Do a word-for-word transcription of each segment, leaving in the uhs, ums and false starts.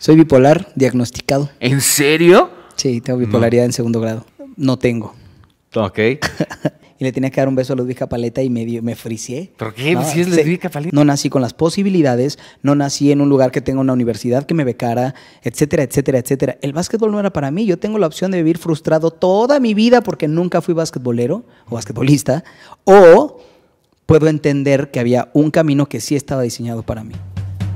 Soy bipolar diagnosticado. ¿En serio? Sí, tengo bipolaridad no. en segundo grado. No tengo. Ok. Y le tenía que dar un beso a Ludwika Paleta y me, dio, me fricié. ¿Por qué? No, si es Ludwika Paleta. No nací con las posibilidades, no nací en un lugar que tenga una universidad que me becara, etcétera, etcétera, etcétera. El básquetbol no era para mí. Yo tengo la opción de vivir frustrado toda mi vida porque nunca fui basquetbolero o basquetbolista. O puedo entender que había un camino que sí estaba diseñado para mí.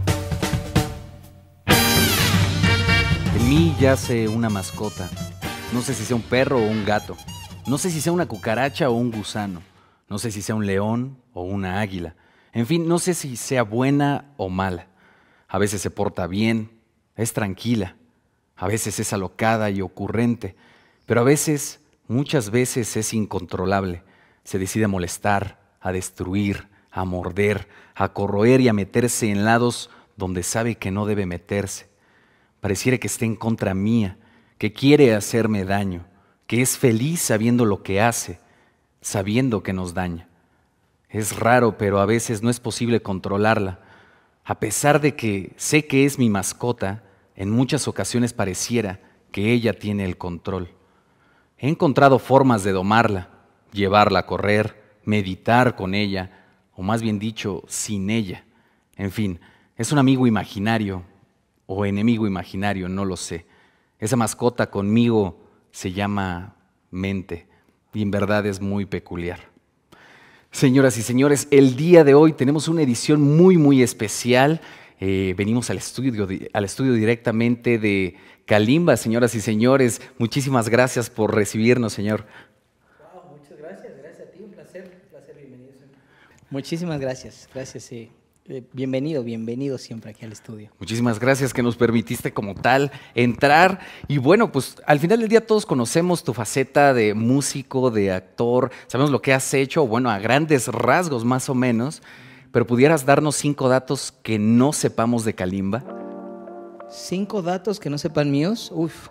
En mí yace una mascota. No sé si sea un perro o un gato. No sé si sea una cucaracha o un gusano. No sé si sea un león o una águila. En fin, no sé si sea buena o mala. A veces se porta bien, es tranquila. A veces es alocada y ocurrente. Pero a veces, muchas veces es incontrolable. Se decide a molestar, a destruir, a morder, a corroer y a meterse en lados donde sabe que no debe meterse. Pareciera que esté en contra mía, que quiere hacerme daño, que es feliz sabiendo lo que hace, sabiendo que nos daña. Es raro, pero a veces no es posible controlarla. A pesar de que sé que es mi mascota, en muchas ocasiones pareciera que ella tiene el control. He encontrado formas de domarla, llevarla a correr, meditar con ella, o más bien dicho, sin ella. En fin, es un amigo imaginario o enemigo imaginario, no lo sé. Esa mascota conmigo se llama mente y en verdad es muy peculiar. Señoras y señores, el día de hoy tenemos una edición muy, muy especial. Eh, venimos al estudio, al estudio directamente de Kalimba, señoras y señores. Muchísimas gracias por recibirnos, señor. Wow, muchas gracias. Gracias a ti. Un placer. Un placer. Bienvenido. Muchísimas gracias. Gracias, sí. Eh, bienvenido, bienvenido siempre aquí al estudio. Muchísimas gracias que nos permitiste como tal entrar. Y bueno, pues al final del día todos conocemos tu faceta de músico, de actor. Sabemos lo que has hecho, bueno, a grandes rasgos más o menos. Pero ¿pudieras darnos cinco datos que no sepamos de Kalimba? ¿Cinco datos que no sepan míos? Uf.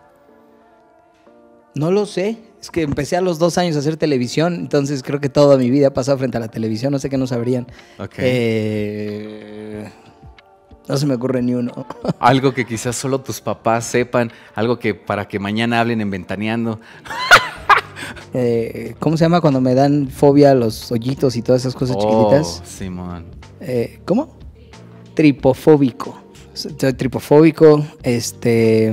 No lo sé. Es que empecé a los dos años a hacer televisión, entonces creo que toda mi vida ha pasado frente a la televisión. No sé qué no sabrían. Okay. Eh, no se me ocurre ni uno. Algo que quizás solo tus papás sepan, algo que para que mañana hablen en Ventaneando. Eh, ¿Cómo se llama cuando me dan fobia los hoyitos y todas esas cosas oh, chiquititas? Simón. Eh, ¿Cómo? Tripofóbico. Soy tripofóbico, este...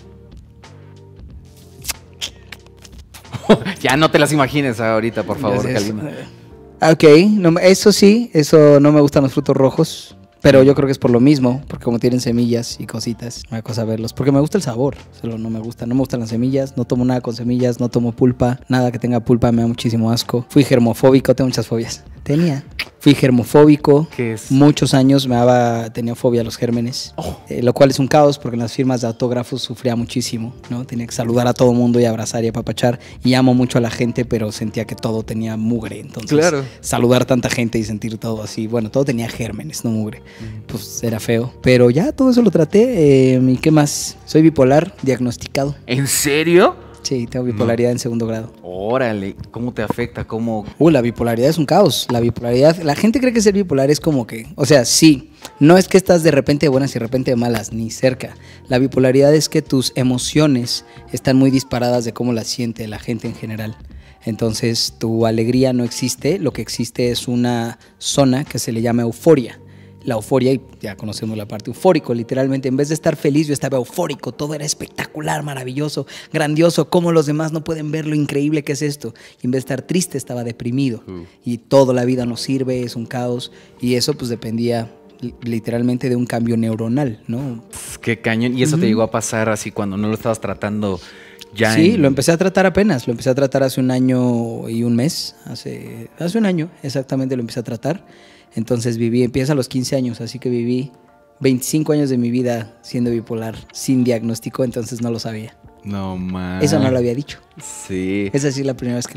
Ya no te las imagines ahorita, por favor, Kalimba. Ok, no, eso sí, eso no me gustan los frutos rojos, pero yo creo que es por lo mismo, porque como tienen semillas y cositas, me da cosa verlos, porque me gusta el sabor, solo no me gusta, no me gustan las semillas, no tomo nada con semillas, no tomo pulpa, nada que tenga pulpa me da muchísimo asco. Fui germofóbico, tengo muchas fobias. Tenía. Fui germofóbico. ¿Qué es? Muchos años me daba, tenía fobia a los gérmenes, oh. eh, lo cual es un caos porque en las firmas de autógrafos sufría muchísimo, ¿no? Tenía que saludar a todo mundo y abrazar y apapachar. Y amo mucho a la gente, pero sentía que todo tenía mugre. Entonces, claro. Saludar a tanta gente y sentir todo así, bueno, todo tenía gérmenes, no mugre. Mm. Pues era feo. Pero ya todo eso lo traté. Eh, ¿Y qué más? Soy bipolar diagnosticado. ¿En serio? Sí, tengo bipolaridad no. en segundo grado. Órale, ¿cómo te afecta? ¿Cómo? Uh, la bipolaridad es un caos. La bipolaridad, la gente cree que ser bipolar es como que, o sea, sí, no es que estás de repente de buenas y de repente de malas, ni cerca. La bipolaridad es que tus emociones están muy disparadas de cómo las siente la gente en general. Entonces, tu alegría no existe, lo que existe es una zona que se le llama euforia. La euforia, y ya conocemos la parte eufórico, literalmente, en vez de estar feliz, yo estaba eufórico, todo era espectacular, maravilloso, grandioso, cómo los demás no pueden ver lo increíble que es esto. Y en vez de estar triste, estaba deprimido. Uh. Y toda la vida no sirve, es un caos, y eso pues dependía literalmente de un cambio neuronal, ¿no? Qué cañón, y eso uh-huh. te llegó a pasar así cuando no lo estabas tratando ya. Sí, en... lo empecé a tratar apenas, lo empecé a tratar hace un año y un mes, hace, hace un año exactamente lo empecé a tratar. Entonces viví, empieza a los quince años, así que viví veinticinco años de mi vida siendo bipolar sin diagnóstico, entonces no lo sabía. No, man. Eso no lo había dicho. Sí. Esa sí es la primera vez que lo digo.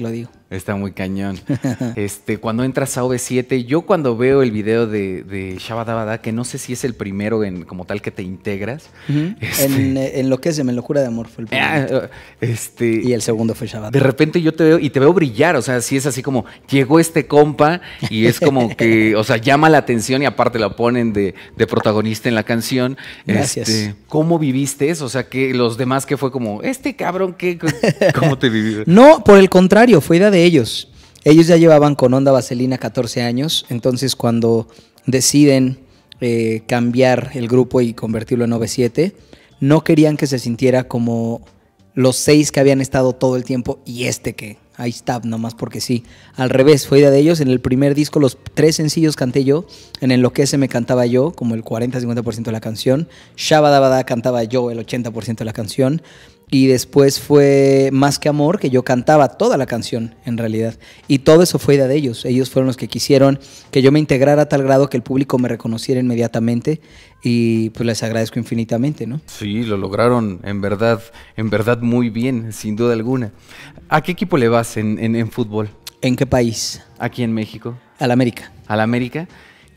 Está muy cañón. Este, cuando entras a O V siete, yo cuando veo el video de, de Shabadabada, que no sé si es el primero en como tal que te integras. Uh-huh. este, en, en lo que es, en Locura de Amor fue el primero. Ah, este, y el segundo fue Shabadabada. De repente yo te veo y te veo brillar, o sea, sí es así como, llegó este compa y es como que, o sea, llama la atención y aparte la ponen de, de protagonista en la canción. Gracias. Este, ¿cómo viviste eso? O sea, que los demás que fue como, este cabrón, ¿qué? ¿Cómo te viviste? No, por el contrario, fue idea de ellos. Ellos ya llevaban con Onda Vaselina catorce años, entonces cuando deciden eh, cambiar el grupo y convertirlo en O V siete, no querían que se sintiera como los seis que habían estado todo el tiempo y este que ahí está, nomás porque sí. Al revés, fue idea de ellos. En el primer disco los tres sencillos canté yo, en Enloquece me cantaba yo, como el cuarenta a cincuenta por ciento de la canción, Shabadabada cantaba yo el ochenta por ciento de la canción, y después fue Más que Amor, que yo cantaba toda la canción en realidad, y todo eso fue idea de ellos. Ellos fueron los que quisieron que yo me integrara a tal grado que el público me reconociera inmediatamente, y pues les agradezco infinitamente, ¿no? Sí, lo lograron en verdad, en verdad muy bien, sin duda alguna. ¿A qué equipo le vas en, en, en fútbol? ¿En qué país? Aquí en México. Al América. ¿Al América?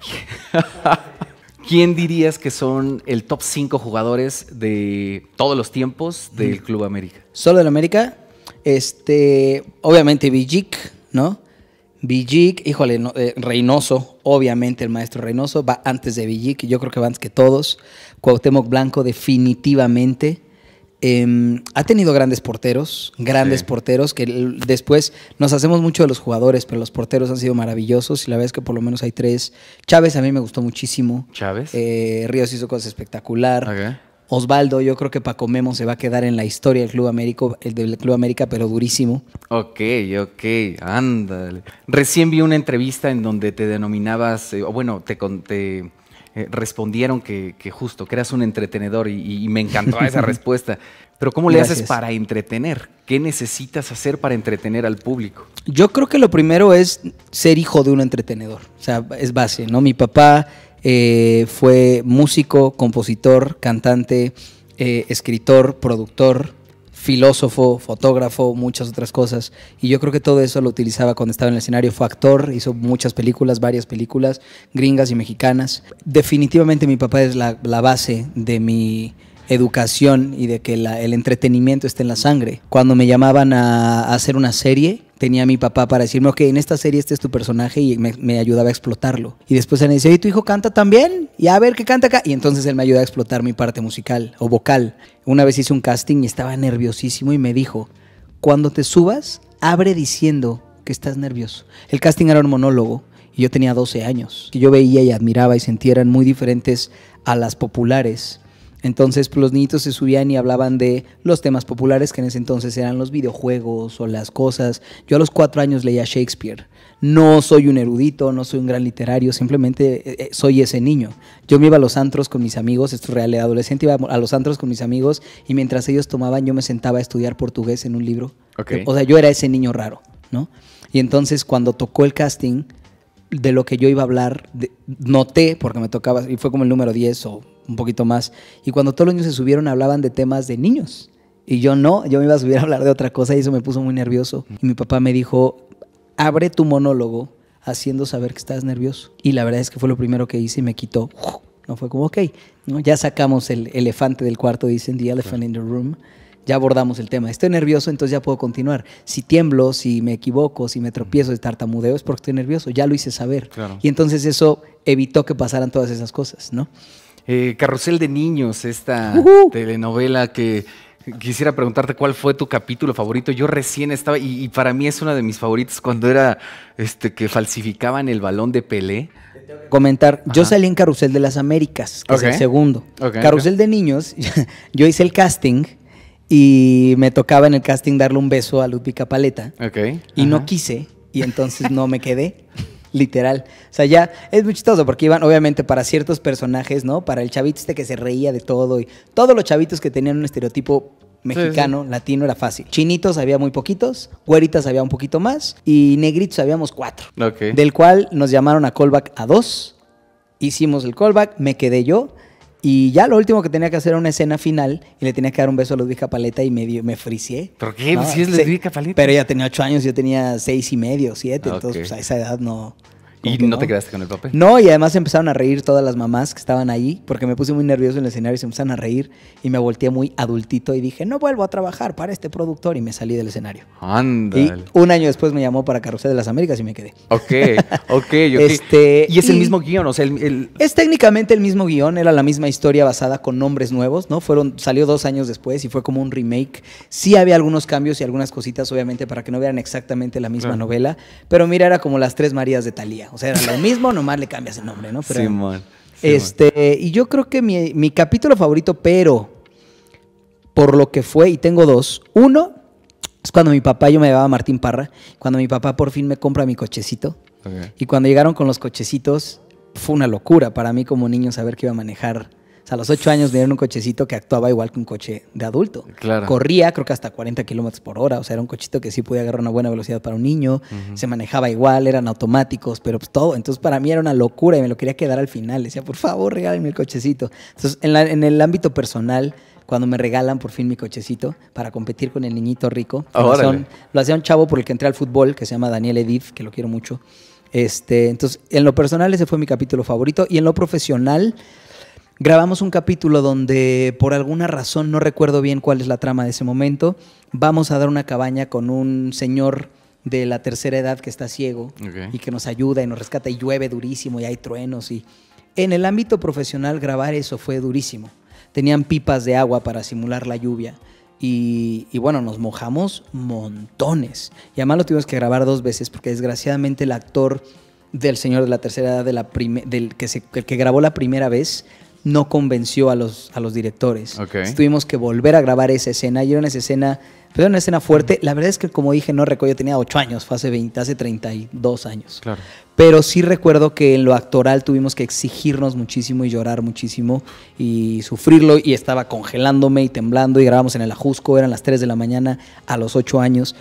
¿Quién dirías que son el top cinco jugadores de todos los tiempos del mm. Club América? Solo del América, este, obviamente Villic, ¿no? Villic, híjole, no, eh, Reynoso, obviamente el maestro Reynoso, va antes de Villic, yo creo que va antes que todos. Cuauhtémoc Blanco, definitivamente. Eh, ha tenido grandes porteros, grandes sí. porteros, que después nos hacemos mucho de los jugadores, pero los porteros han sido maravillosos y la verdad es que por lo menos hay tres. Chávez a mí me gustó muchísimo. Chávez. Eh, Ríos hizo cosas espectacular. Okay. Osvaldo, yo creo que Paco Memo se va a quedar en la historia del Club América, el del Club América, pero durísimo. Ok, ok, ándale. Recién vi una entrevista en donde te denominabas, eh, o bueno, te conté. Eh, respondieron que, que justo, que eras un entretenedor y, y me encantó esa respuesta. Pero ¿cómo le Gracias. haces para entretener? ¿Qué necesitas hacer para entretener al público? Yo creo que lo primero es ser hijo de un entretenedor. O sea, es base, ¿no? Mi papá eh, fue músico, compositor, cantante, eh, escritor, productor, filósofo, fotógrafo, muchas otras cosas. Y yo creo que todo eso lo utilizaba cuando estaba en el escenario. Fue actor, hizo muchas películas, varias películas, gringas y mexicanas. Definitivamente mi papá es la, la base de mi educación y de que la, el entretenimiento esté en la sangre. Cuando me llamaban a, a hacer una serie, tenía a mi papá para decirme, ok, en esta serie este es tu personaje, y me, me ayudaba a explotarlo. Y después él me decía, ¿y tu hijo canta también? Y a ver, ¿qué canta acá? Y entonces él me ayudaba a explotar mi parte musical o vocal. Una vez hice un casting y estaba nerviosísimo y me dijo, cuando te subas, abre diciendo que estás nervioso. El casting era un monólogo y yo tenía doce años. Que yo veía y admiraba y sentía eran muy diferentes a las populares. Entonces pues, los niñitos se subían y hablaban de los temas populares que en ese entonces eran los videojuegos o las cosas. Yo a los cuatro años leía Shakespeare. No soy un erudito, no soy un gran literario, simplemente eh, soy ese niño. Yo me iba a los antros con mis amigos, esto es real, de adolescente, iba a los antros con mis amigos y mientras ellos tomaban yo me sentaba a estudiar portugués en un libro. Okay. O sea, yo era ese niño raro, ¿no? Y entonces cuando tocó el casting, de lo que yo iba a hablar, de, noté, porque me tocaba, y fue como el número diez o un poquito más, y cuando todos los niños se subieron hablaban de temas de niños, y yo no, yo me iba a subir a hablar de otra cosa y eso me puso muy nervioso. Y mi papá me dijo, abre tu monólogo haciendo saber que estás nervioso. Y la verdad es que fue lo primero que hice y me quitó. No fue como, ok, ¿no? Ya sacamos el elefante del cuarto, dicen, the elephant in the room. Ya abordamos el tema. Estoy nervioso, entonces ya puedo continuar. Si tiemblo, si me equivoco, si me tropiezo, de tartamudeo, es porque estoy nervioso. Ya lo hice saber. Claro. Y entonces eso evitó que pasaran todas esas cosas, ¿no? Eh, Carrusel de Niños, esta uh-huh. telenovela que quisiera preguntarte cuál fue tu capítulo favorito. Yo recién estaba, y, y para mí es una de mis favoritos, cuando era este que falsificaban el balón de Pelé. Comentar, Ajá. yo salí en Carrusel de las Américas, que okay. es el segundo. Okay, Carrusel okay. de Niños, yo hice el casting y me tocaba en el casting darle un beso a Ludvika Paleta. Okay. Y Ajá. no quise, y entonces no me quedé. Literal. O sea, ya es muy chistoso porque iban, obviamente, para ciertos personajes, ¿no? Para el chavito este que se reía de todo y todos los chavitos que tenían un estereotipo mexicano, sí, sí. latino, era fácil. Chinitos había muy poquitos, güeritas había un poquito más y negritos habíamos cuatro. Okay. Del cual nos llamaron a callback a dos. Hicimos el callback, me quedé yo Y ya lo último que tenía que hacer era una escena final y le tenía que dar un beso a Ludwika Paleta y me, dio, me fricié. ¿Por qué? ¿No? Si es Ludwika Paleta. Pero ella tenía ocho años, yo tenía seis y medio, siete. Okay. Entonces, pues a esa edad no... ¿Y no, no te quedaste con el papel? No, y además empezaron a reír todas las mamás que estaban ahí, porque me puse muy nervioso en el escenario y se empezaron a reír y me volteé muy adultito y dije, no vuelvo a trabajar para este productor y me salí del escenario. Ándale. Y un año después me llamó para Carrusel de las Américas y me quedé. Ok, ok, ok. Este, y es el y mismo guión, o sea, el, el... Es técnicamente el mismo guión, era la misma historia basada con nombres nuevos, ¿no? Fueron, salió dos años después y fue como un remake. Sí había algunos cambios y algunas cositas, obviamente, para que no vieran exactamente la misma claro. novela, pero mira, era como las Tres Marías de Thalía, o sea, era lo mismo, nomás le cambias el nombre, ¿no? Pero, sí, man. Sí, este, man. Y yo creo que mi, mi capítulo favorito, pero por lo que fue, y tengo dos. Uno es cuando mi papá, yo me llevaba a Martín Parra, cuando mi papá por fin me compra mi cochecito. Okay. Y cuando llegaron con los cochecitos, fue una locura para mí como niño saber que iba a manejar. O sea, a los ocho años me dieron un cochecito que actuaba igual que un coche de adulto. Claro. Corría, creo que hasta cuarenta kilómetros por hora. O sea, era un cochito que sí podía agarrar una buena velocidad para un niño. Uh-huh. Se manejaba igual, eran automáticos, pero pues todo. Entonces, para mí era una locura y me lo quería quedar al final. Decía, por favor, regálenme el cochecito. Entonces, en, la, en el ámbito personal, cuando me regalan por fin mi cochecito para competir con el niñito rico, Oh, lo, hacía un, lo hacía un chavo por el que entré al fútbol, que se llama Daniel Edith, que lo quiero mucho. Este, entonces, en lo personal, ese fue mi capítulo favorito. Y en lo profesional, grabamos un capítulo donde por alguna razón, no recuerdo bien cuál es la trama de ese momento, vamos a dar una cabaña con un señor de la tercera edad que está ciego okay. y que nos ayuda y nos rescata y llueve durísimo y hay truenos. Y en el ámbito profesional grabar eso fue durísimo. Tenían pipas de agua para simular la lluvia y, y bueno, nos mojamos montones. Y además lo tuvimos que grabar dos veces porque desgraciadamente el actor del señor de la tercera edad de la prime, del que, se, el que grabó la primera vez no convenció a los, a los directores. Okay. Tuvimos que volver a grabar esa escena y era una escena, pero era una escena fuerte. La verdad es que, como dije, no recuerdo, yo tenía ocho años, fue hace veinte, hace treinta y dos años. Claro. Pero sí recuerdo que en lo actoral tuvimos que exigirnos muchísimo y llorar muchísimo y sufrirlo y estaba congelándome y temblando y grabamos en el Ajusco, eran las tres de la mañana a los ocho años.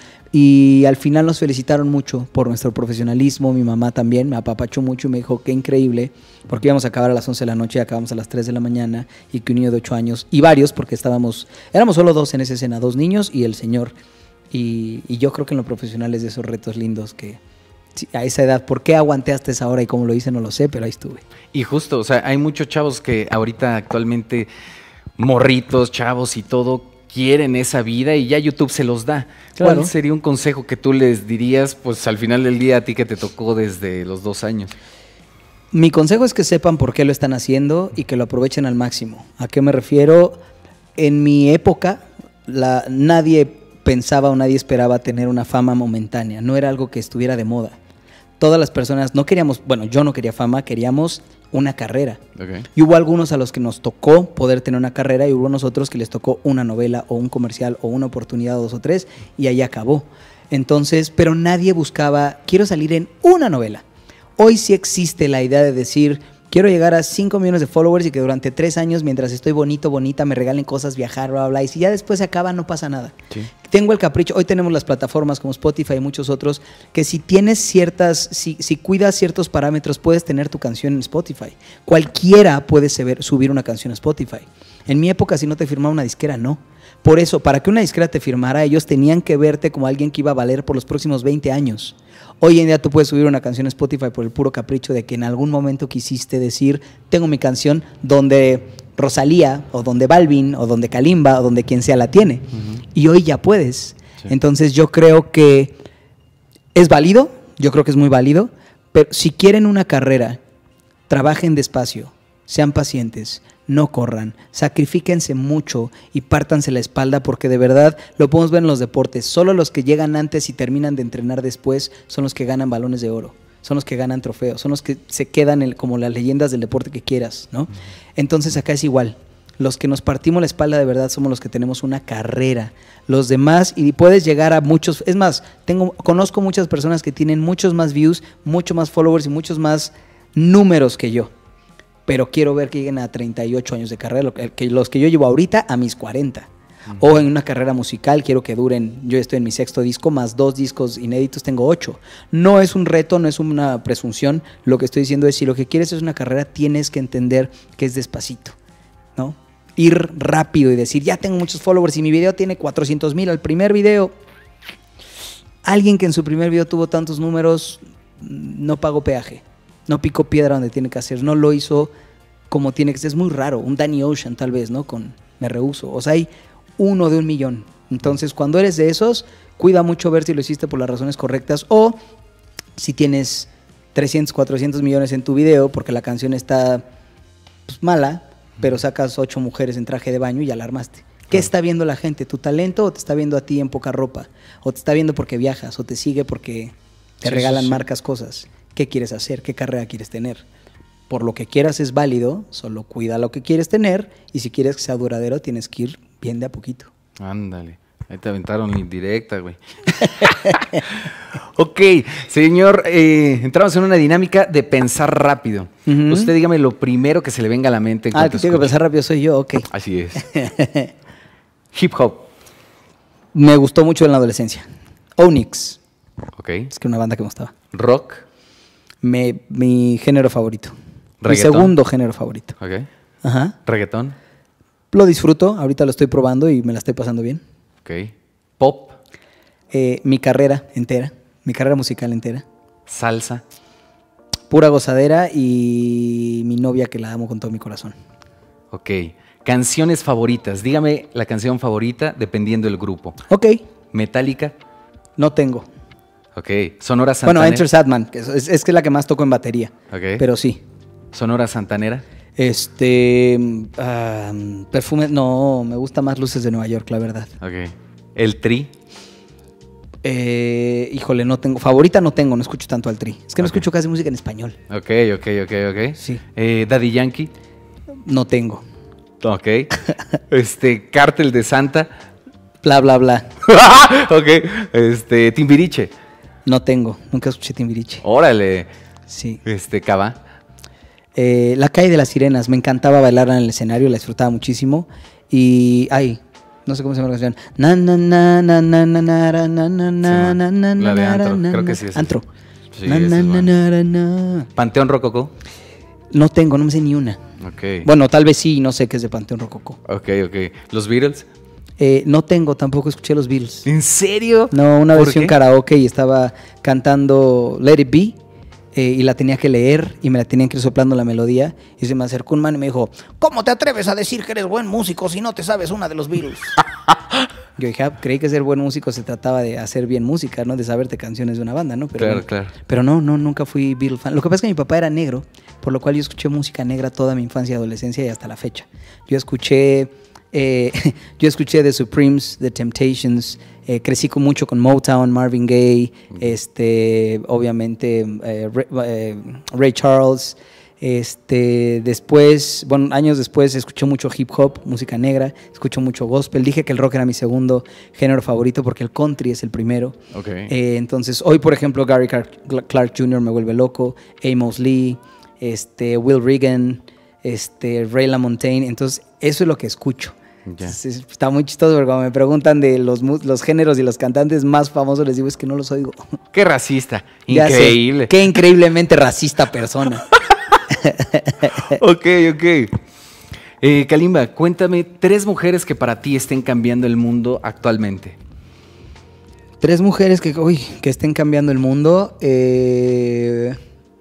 Y al final nos felicitaron mucho por nuestro profesionalismo, mi mamá también, me apapachó mucho y me dijo qué increíble, porque íbamos a acabar a las once de la noche y acabamos a las tres de la mañana y que un niño de ocho años, y varios, porque estábamos, éramos solo dos en esa escena, dos niños y el señor, y, y yo creo que en lo profesional es de esos retos lindos que a esa edad, ¿por qué aguanté hasta esa hora y cómo lo hice? No lo sé, pero ahí estuve. Y justo, o sea, hay muchos chavos que ahorita actualmente, morritos, chavos y todo, quieren esa vida y ya YouTube se los da. Claro. ¿Cuál sería un consejo que tú les dirías, pues al final del día a ti que te tocó desde los dos años? Mi consejo es que sepan por qué lo están haciendo y que lo aprovechen al máximo. ¿A qué me refiero? En mi época, la, nadie pensaba o nadie esperaba tener una fama momentánea. No era algo que estuviera de moda. Todas las personas no queríamos, bueno, yo no quería fama, queríamos una carrera. Okay. Y hubo algunos a los que nos tocó poder tener una carrera y hubo nosotros que les tocó una novela o un comercial o una oportunidad o dos o tres y ahí acabó. Entonces, pero nadie buscaba, quiero salir en una novela. Hoy sí existe la idea de decir, quiero llegar a cinco millones de followers y que durante tres años, mientras estoy bonito, bonita, me regalen cosas, viajar, bla, bla, bla. Y si ya después se acaba, no pasa nada. Sí. Tengo el capricho, hoy tenemos las plataformas como Spotify y muchos otros, que si tienes ciertas, si, si cuidas ciertos parámetros, puedes tener tu canción en Spotify. Cualquiera puede saber, subir una canción a Spotify. En mi época, si no te firmaba una disquera, no. Por eso, para que una disquera te firmara, ellos tenían que verte como alguien que iba a valer por los próximos veinte años. Hoy en día tú puedes subir una canción a Spotify por el puro capricho de que en algún momento quisiste decir, tengo mi canción donde Rosalía, o donde Balvin, o donde Kalimba, o donde quien sea la tiene. Uh-huh. Y hoy ya puedes. Sí. Entonces yo creo que es válido, yo creo que es muy válido, pero si quieren una carrera, trabajen despacio, sean pacientes, no corran, sacrifíquense mucho y pártanse la espalda porque de verdad lo podemos ver en los deportes. Solo los que llegan antes y terminan de entrenar después son los que ganan balones de oro, son los que ganan trofeos, son los que se quedan el, como las leyendas del deporte que quieras, ¿no? Entonces acá es igual. Los que nos partimos la espalda de verdad somos los que tenemos una carrera. Los demás, y puedes llegar a muchos, es más, tengo, conozco muchas personas que tienen muchos más views, mucho más followers y muchos más números que yo. Pero quiero ver que lleguen a treinta y ocho años de carrera, que los que yo llevo ahorita a mis cuarenta. Uh-huh. O en una carrera musical quiero que duren, yo estoy en mi sexto disco, más dos discos inéditos, tengo ocho. No es un reto, no es una presunción, lo que estoy diciendo es si lo que quieres es una carrera, tienes que entender que es despacito. ¿no? Ir rápido y decir, ya tengo muchos followers y mi video tiene cuatrocientos mil al primer video. Alguien que en su primer video tuvo tantos números no pagó peaje, no picó piedra donde tiene que hacer, no lo hizo como tiene que ser. Es muy raro, un Danny Ocean tal vez, ¿no? Con Me Rehuso. O sea, hay uno de un millón. Entonces, cuando eres de esos, cuida mucho ver si lo hiciste por las razones correctas o si tienes trescientos, cuatrocientos millones en tu video porque la canción está pues, mala, pero sacas ocho mujeres en traje de baño y ya la armaste. ¿Qué está viendo la gente? ¿Tu talento o te está viendo a ti en poca ropa? ¿O te está viendo porque viajas? ¿O te sigue porque te sí, regalan sí, sí. marcas cosas? ¿Qué quieres hacer? ¿Qué carrera quieres tener? Por lo que quieras es válido, solo cuida lo que quieres tener y si quieres que sea duradero tienes que ir bien de a poquito. Ándale, ahí te aventaron indirecta, güey. Ok, señor, eh, entramos en una dinámica de pensar rápido. Uh-huh. Usted dígame lo primero que se le venga a la mente. En ah, el que tengo que pensar rápido soy yo, ok. Así es. Hip hop. Me gustó mucho en la adolescencia. Onyx. Ok. Es que una banda que me gustaba. Rock. Me, mi género favorito. Reggaetón. Mi segundo género favorito. Ok. Ajá. Reggaetón. Lo disfruto, ahorita lo estoy probando y me la estoy pasando bien. Ok. Pop. Eh, mi carrera entera, mi carrera musical entera. Salsa. Pura gozadera y mi novia que la amo con todo mi corazón. Ok. Canciones favoritas. Dígame la canción favorita dependiendo del grupo. Ok. Metallica. No tengo. Ok. Sonora Santanera. Bueno, Enter Sadman, que es, es, es que es la que más toco en batería. Ok. Pero sí. Sonora Santanera. Este... Uh, perfume... No, me gusta más Luces de Nueva York, la verdad. Ok. El Tri. Eh, híjole, no tengo... Favorita no tengo, no escucho tanto al Tri. Es que no okay. escucho casi música en español. Ok, ok, ok, ok. Sí. Eh, Daddy Yankee. No tengo. Ok. Este, Cártel de Santa. Bla, bla, bla. Ok. Este, Timbiriche. No tengo, nunca escuché Timbiriche. Órale. Sí. Este, Cava. Eh, La Calle de las Sirenas, me encantaba bailarla en el escenario, la disfrutaba muchísimo. Y, ay, no sé cómo se llama la canción. Na, na, na, na, na, na, na, na, na, na, na, na, la de Antro, na, creo que sí es Antro. Sí, na, na, na, na, na. Panteón Rococó. No tengo, no me sé ni una. Ok. Bueno, tal vez sí, no sé qué es de Panteón Rococó. Ok, ok. ¿Los Beatles? Eh, no tengo, tampoco escuché los Beatles. ¿En serio? No, una ¿Por versión qué? karaoke y estaba cantando Let It Be eh, y la tenía que leer y me la tenían que ir soplando la melodía y se me acercó un man y me dijo, ¿cómo te atreves a decir que eres buen músico si no te sabes una de los Beatles? Yo dije, ah, creí que ser buen músico se trataba de hacer bien música, ¿no? De saberte canciones de una banda, ¿no? Pero claro, no, claro. Pero no, no, nunca fui Beatles fan. Lo que pasa es que mi papá era negro, por lo cual yo escuché música negra toda mi infancia y adolescencia y hasta la fecha. Yo escuché... Eh, yo escuché The Supremes, The Temptations, eh, crecí con mucho con Motown, Marvin Gaye, este, obviamente eh, Ray, eh, Ray Charles. Este, después, bueno, años después escuché mucho hip hop, música negra, escucho mucho gospel. Dije que el rock era mi segundo género favorito porque el country es el primero. Okay. Eh, entonces, hoy, por ejemplo, Gary Clark, Clark junior me vuelve loco, Amos Lee, este, Will Regan, este, Ray LaMontagne. Entonces, eso es lo que escucho. Yeah. Está muy chistoso porque cuando me preguntan de los, los géneros y los cantantes más famosos les digo es que no los oigo. Qué racista, increíble. Qué increíblemente racista persona. Ok, ok. Eh, Kalimba, cuéntame tres mujeres que para ti estén cambiando el mundo actualmente. Tres mujeres que, uy, que estén cambiando el mundo. Eh...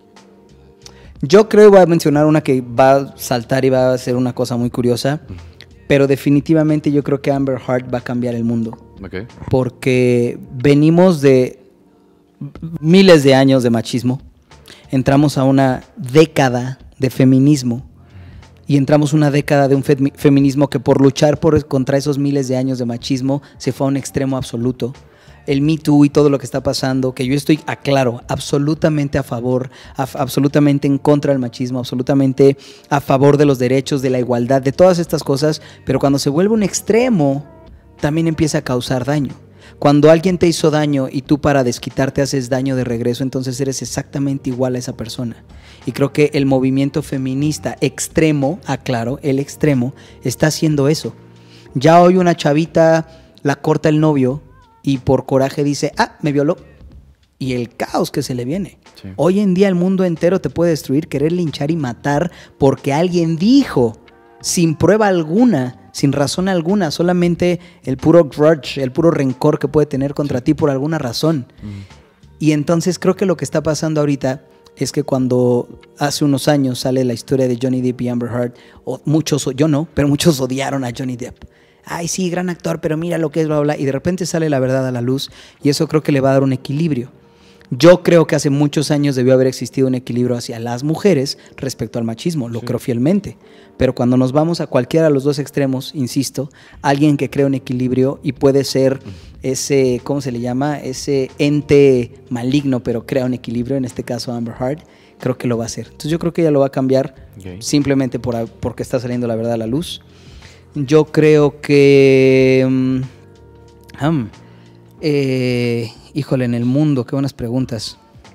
Yo creo que voy a mencionar una que va a saltar y va a ser una cosa muy curiosa. Pero definitivamente yo creo que Amber Heard va a cambiar el mundo. Okay. Porque venimos de miles de años de machismo. Entramos a una década de feminismo. Y entramos a una década de un fe- feminismo que por luchar por, contra esos miles de años de machismo se fue a un extremo absoluto. El Me Too y todo lo que está pasando, que yo estoy, aclaro, absolutamente a favor, a, absolutamente en contra del machismo, absolutamente a favor de los derechos, de la igualdad, de todas estas cosas, pero cuando se vuelve un extremo, también empieza a causar daño. Cuando alguien te hizo daño y tú para desquitarte haces daño de regreso, entonces eres exactamente igual a esa persona. Y creo que el movimiento feminista extremo, aclaro, el extremo, está haciendo eso. Ya hoy una chavita la corta el novio y por coraje dice, ah, me violó. Y el caos que se le viene. Sí. Hoy en día el mundo entero te puede destruir, querer linchar y matar porque alguien dijo sin prueba alguna, sin razón alguna, solamente el puro grudge, el puro rencor que puede tener contra ti por alguna razón. Mm. Y entonces creo que lo que está pasando ahorita es que cuando hace unos años sale la historia de Johnny Depp y Amber Heard, o muchos, yo no, pero muchos odiaron a Johnny Depp. Ay, sí, gran actor, pero mira lo que es, bla, bla, bla. Y de repente sale la verdad a la luz y eso creo que le va a dar un equilibrio. Yo creo que hace muchos años debió haber existido un equilibrio hacia las mujeres respecto al machismo, lo sí. creo fielmente. Pero cuando nos vamos a cualquiera de los dos extremos, insisto, alguien que crea un equilibrio y puede ser ese, ¿cómo se le llama? Ese ente maligno, pero crea un equilibrio, en este caso Amber Heard, creo que lo va a hacer. Entonces yo creo que ella lo va a cambiar okay. simplemente por, porque está saliendo la verdad a la luz. Yo creo que... Um, um, eh, híjole, en el mundo, qué buenas preguntas.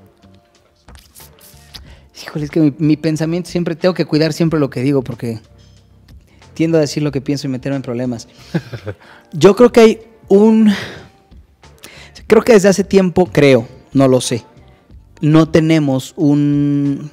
Híjole, es que mi, mi pensamiento siempre, tengo que cuidar siempre lo que digo porque tiendo a decir lo que pienso y meterme en problemas. Yo creo que hay un... Creo que desde hace tiempo, creo, no lo sé, no tenemos un...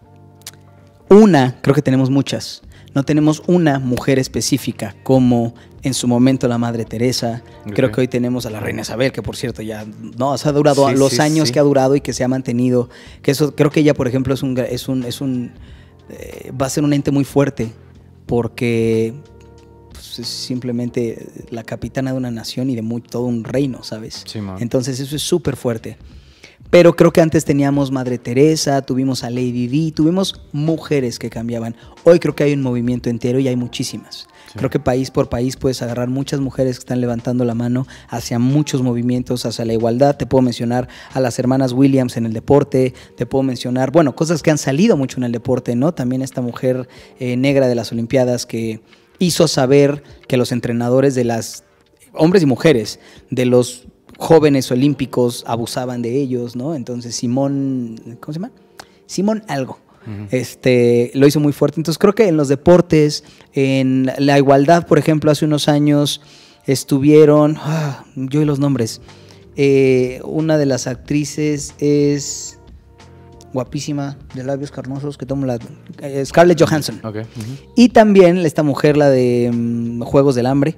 Una, creo que tenemos muchas. No tenemos una mujer específica como en su momento la Madre Teresa. Okay. Creo que hoy tenemos a la Reina Isabel, que por cierto ya no, o sea, ha durado sí, los sí, años sí. que ha durado y que se ha mantenido. Que eso, creo que ella, por ejemplo, es un, es un, es un eh, va a ser un ente muy fuerte porque pues, es simplemente la capitana de una nación y de muy, todo un reino, ¿sabes? Sí, entonces eso es súper fuerte. Pero creo que antes teníamos Madre Teresa, tuvimos a Lady Di, tuvimos mujeres que cambiaban. Hoy creo que hay un movimiento entero y hay muchísimas. Sí. Creo que país por país puedes agarrar muchas mujeres que están levantando la mano hacia muchos movimientos, hacia la igualdad. Te puedo mencionar a las hermanas Williams en el deporte, te puedo mencionar, bueno, cosas que han salido mucho en el deporte, ¿no? También esta mujer eh, negra de las Olimpiadas que hizo saber que los entrenadores de las hombres y mujeres, de los jóvenes olímpicos abusaban de ellos, ¿no? Entonces Simón, ¿cómo se llama? Simón algo. Uh-huh. Este, lo hizo muy fuerte. Entonces creo que en los deportes, en la igualdad, por ejemplo, hace unos años estuvieron, ah, yo y los nombres, eh, una de las actrices es guapísima, de labios carnosos, que tomo la eh, Scarlett Johansson. Okay. Uh-huh. Y también esta mujer, la de um, Juegos del Hambre.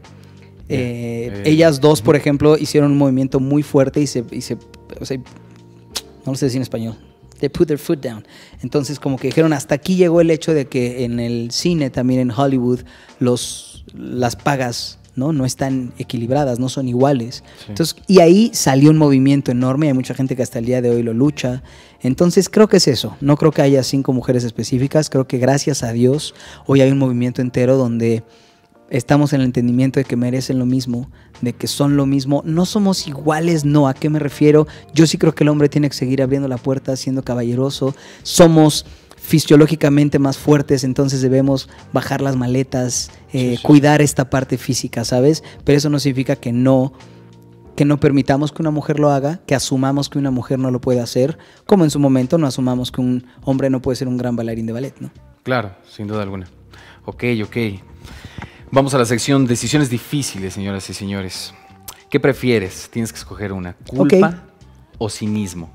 Eh, eh, ellas dos, uh-huh. por ejemplo, hicieron un movimiento muy fuerte y se, y se o sea, no lo sé decir en español. They put their foot down. Entonces, como que dijeron, hasta aquí llegó el hecho de que en el cine, también en Hollywood, los, las pagas, ¿no? no están equilibradas, no son iguales. Sí. Entonces, y ahí salió un movimiento enorme. Hay mucha gente que hasta el día de hoy lo lucha. Entonces, creo que es eso. No creo que haya cinco mujeres específicas. Creo que gracias a Dios hoy hay un movimiento entero donde estamos en el entendimiento de que merecen lo mismo, de que son lo mismo. No somos iguales, no. ¿A qué me refiero? Yo sí creo que el hombre tiene que seguir abriendo la puerta, siendo caballeroso. Somos fisiológicamente más fuertes, entonces debemos bajar las maletas, eh, sí, sí. cuidar esta parte física, ¿sabes? Pero eso no significa que no, que no permitamos que una mujer lo haga, que asumamos que una mujer no lo puede hacer, como en su momento no asumamos que un hombre no puede ser un gran bailarín de ballet, ¿no? Claro, sin duda alguna. Ok, ok. Vamos a la sección decisiones difíciles, señoras y señores. ¿Qué prefieres? Tienes que escoger una. ¿Culpa okay. o cinismo?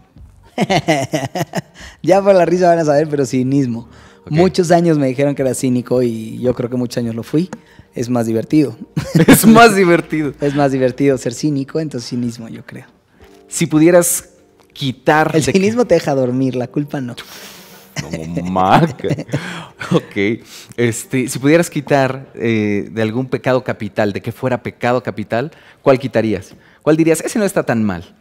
Ya por la risa van a saber, pero cinismo. Okay. Muchos años me dijeron que era cínico y yo creo que muchos años lo fui. Es más divertido. Es más divertido. Es más divertido ser cínico, entonces cinismo, yo creo. Si pudieras quitar... El cinismo que... te deja dormir, la culpa no. No, marca. Ok. Este, si pudieras quitar eh, de algún pecado capital, de que fuera pecado capital, ¿cuál quitarías? ¿Cuál dirías? Ese no está tan mal.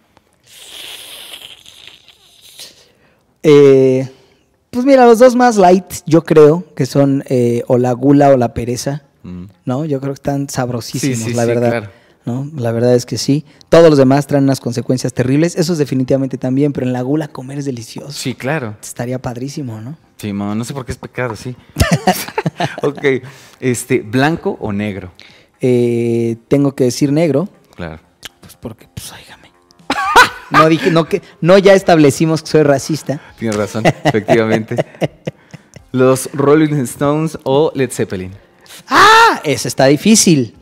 Eh, pues mira, los dos más light, yo creo que son eh, o la gula o la pereza, mm. ¿no? Yo creo que están sabrosísimos, sí, sí, la sí, verdad. Claro. ¿No? La verdad es que sí. Todos los demás traen unas consecuencias terribles. Esos definitivamente también, pero en la gula comer es delicioso. Sí, claro. Estaría padrísimo, ¿no? Sí, no, no sé por qué es pecado, sí. Ok. Este, ¿blanco o negro? Eh, tengo que decir negro. Claro. Pues porque, pues, óigame. No dije, no que, no ya establecimos que soy racista. Tienes razón, efectivamente. ¿Los Rolling Stones o Led Zeppelin? ¡Ah! Ese está difícil.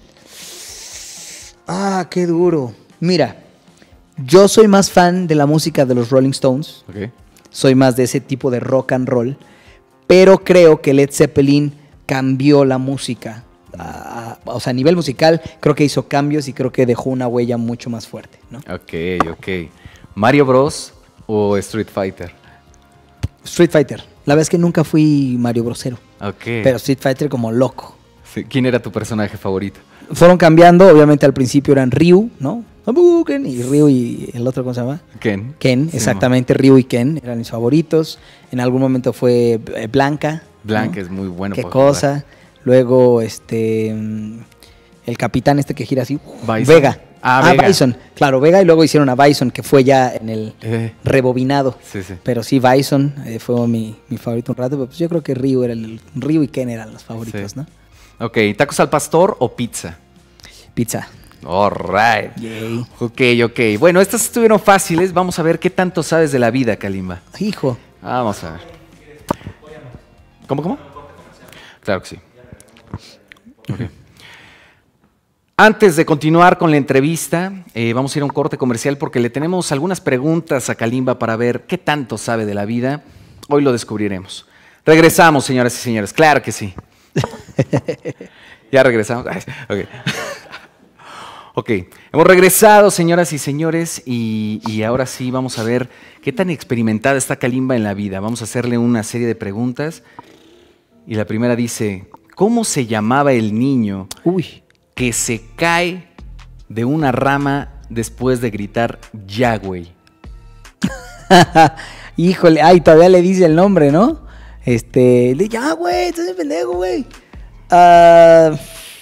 Ah, qué duro. Mira, yo soy más fan de la música de los Rolling Stones. Okay. Soy más de ese tipo de rock and roll. Pero creo que Led Zeppelin cambió la música. A, a, o sea, a nivel musical, creo que hizo cambios y creo que dejó una huella mucho más fuerte, ¿no? Ok, ok. ¿Mario Bros o Street Fighter? Street Fighter. La verdad es que nunca fui Mario Brosero. Ok. Pero Street Fighter como loco. Sí. ¿Quién era tu personaje favorito? Fueron cambiando, obviamente al principio eran Ryu, ¿no? Hadouken, y Ryu y el otro, ¿cómo se llama? Ken. Ken, Sí, exactamente, Ryu y Ken eran mis favoritos. En algún momento fue eh, Blanca. Blanca ¿no? es muy bueno. Qué para cosa. jugar. Luego, este, mm, el capitán este que gira así, Bison. Vega. Ah, Ah, Vega. Bison, claro, Vega, y luego hicieron a Bison, que fue ya en el Eh, rebobinado. sí, sí. Pero sí, Bison eh, fue mi, mi favorito un rato, pero pues yo creo que Ryu, era el, Ryu y Ken eran los favoritos, Sí. ¿no? Ok, ¿tacos al pastor o pizza? Pizza. All right. Yay. Ok, ok. Bueno, estas estuvieron fáciles. Vamos a ver qué tanto sabes de la vida, Kalimba. Hijo. Vamos a ver. ¿Cómo, cómo? Claro que sí. Ok. Antes de continuar con la entrevista, eh, vamos a ir a un corte comercial porque le tenemos algunas preguntas a Kalimba para ver qué tanto sabe de la vida. Hoy lo descubriremos. Regresamos, señoras y señores. Claro que sí. Ya regresamos. Ay, ok. Ok, hemos regresado, señoras y señores, y, y ahora sí vamos a ver qué tan experimentada está Kalimba en la vida. Vamos a hacerle una serie de preguntas. Y la primera dice, ¿cómo se llamaba el niño Uy. que se cae de una rama después de gritar ya, güey? Híjole, ay, todavía le dice el nombre, ¿no? Este, le ya, güey, estás de pendejo, güey. Ah,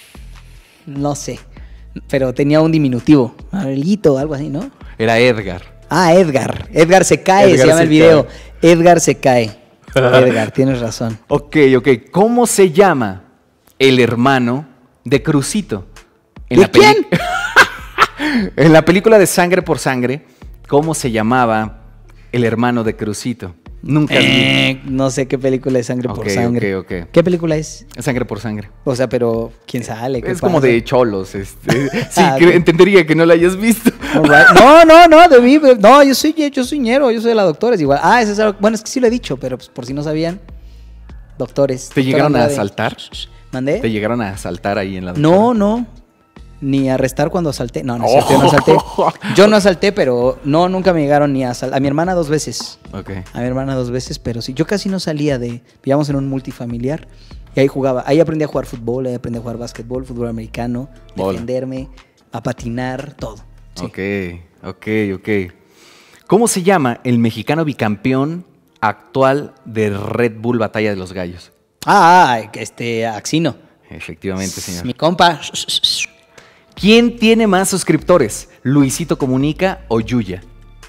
no sé, pero tenía un diminutivo, Abelito, algo así, ¿no? Era Edgar. Ah, Edgar. Edgar se cae, Edgar se llama se el video. cae. Edgar se cae. Edgar, tienes razón. Ok, ok. ¿Cómo se llama el hermano de Crucito? En ¿De la peli- quién? En la película de Sangre por Sangre, ¿cómo se llamaba el hermano de Crucito? Nunca vi. Eh, no sé qué película es Sangre por Ok, Sangre. ok, ok. ¿Qué película es? Sangre por Sangre. O sea, pero ¿quién sale? ¿Qué Es como pasa? de cholos. Este. Sí, Ah, que ok. entendería que no la hayas visto. Alright. No, no, no, de mí, no, yo soy, yo soy ñero, yo soy la doctora, es igual. Ah, eso es algo, bueno, es que sí lo he dicho, pero pues, por si no sabían, doctores. ¿Te doctora llegaron a Andrade. asaltar? ¿Mandé? ¿Te llegaron a asaltar ahí en la No, no, ni a arrestar cuando asalté. No, no es cierto, yo no asalté. Yo no asalté, pero no, nunca me llegaron ni a asaltar. A mi hermana dos veces. Ok. A mi hermana dos veces, pero sí. Yo casi no salía de... Vivíamos en un multifamiliar y ahí jugaba. Ahí aprendí a jugar fútbol, ahí aprendí a jugar básquetbol, fútbol americano, Bola. defenderme, a patinar, todo. Sí. Ok, ok, ok. ¿Cómo se llama el mexicano bicampeón actual de Red Bull Batalla de los Gallos? Ah, ah, este, Axino. Efectivamente, señor. Mi compa. ¿Quién tiene más suscriptores? ¿Luisito Comunica o Yuya?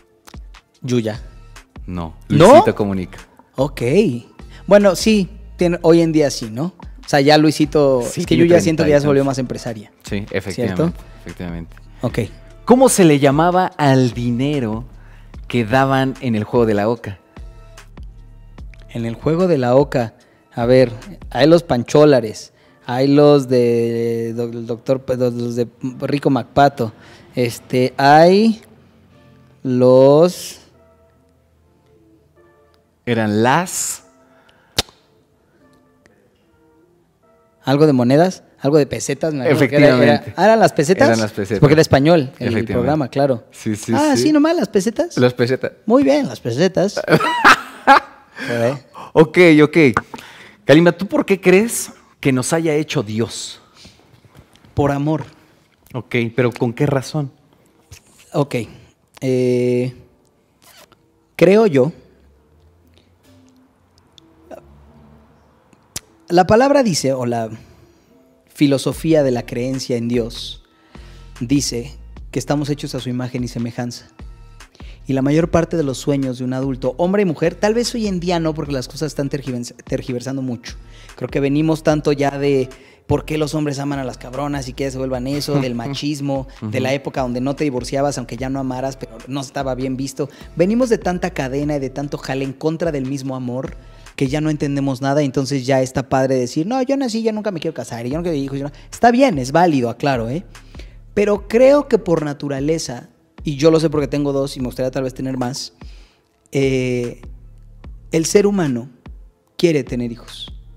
Yuya. No, ¿No? Luisito Comunica. Ok. Bueno, sí, tiene, hoy en día sí, ¿no? O sea, ya Luisito... Sí, es que tiene Yuya siento que ya se treinta y volvió tantos. más empresaria. Sí, efectivamente. ¿Cierto? Efectivamente. Ok. ¿Cómo se le llamaba al dinero que daban en el juego de la oca? En el juego de la oca, a ver, hay los pancholares, hay los de do- el doctor, los de Rico Macpato, este, hay los... Eran las... Algo de monedas, algo de pesetas. me acuerdo que era- Efectivamente. era- ah, ¿eran las pesetas? Eran las pesetas. Porque era español el Efectivamente. programa, claro. Sí, sí, ah, sí. sí, nomás las pesetas. Las pesetas. Muy bien, las pesetas. Joder. Ok, ok. Kalimba, ¿tú por qué crees que nos haya hecho Dios? Por amor. Ok, pero ¿con qué razón? Ok. Eh, creo yo. La palabra dice, o la filosofía de la creencia en Dios, dice que estamos hechos a su imagen y semejanza. Y la mayor parte de los sueños de un adulto, hombre y mujer, tal vez hoy en día no, porque las cosas están tergivers- tergiversando mucho. Creo que venimos tanto ya de por qué los hombres aman a las cabronas y que se vuelvan eso, del machismo, de la época donde no te divorciabas aunque ya no amaras, pero no estaba bien visto. Venimos de tanta cadena y de tanto jale en contra del mismo amor que ya no entendemos nada, y entonces ya está padre decir, no, yo nací, yo nunca me quiero casar, y yo no quiero hijos. Yo no... Está bien, es válido, aclaro, ¿eh? Pero creo que por naturaleza, y yo lo sé porque tengo dos y me gustaría tal vez tener más, eh, el ser humano quiere tener hijos.